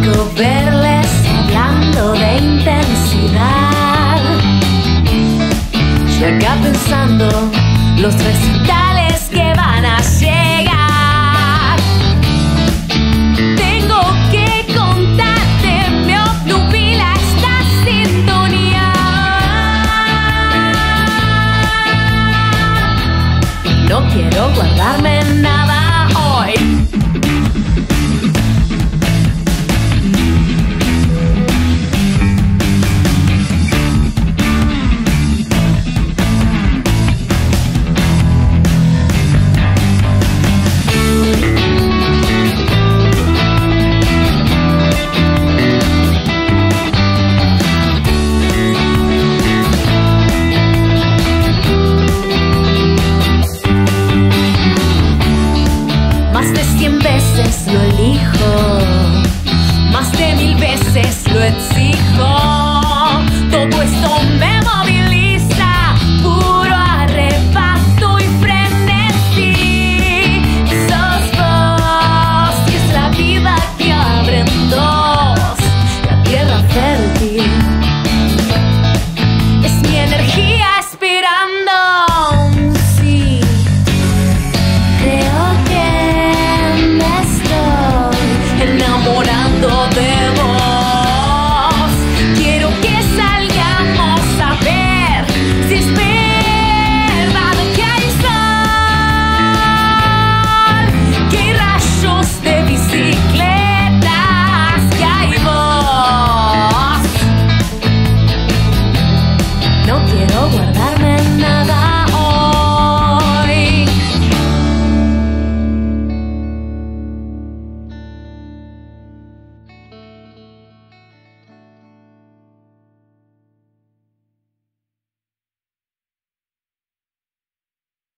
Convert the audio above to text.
rico verles hablando de intensidad. Yo acá pensando los recitales que van a llegar. Tengo que contarte, me obnubila esta sintonía. No quiero guardarme nada hoy. Más de 100 veces lo elijo, más de 1000 veces lo exijo. Todo esto me moviliza, puro arrebato y frenesí. Sos vos y es la vida que abre en dos la tierra fértil. Es mi energía esperando un sí. Creo que me estoy enamorando de vos. Quiero que salgamos a ver si es verdad que hay sol, que hay rayos de bicicletas, que hay voz. No quiero guardarme nada.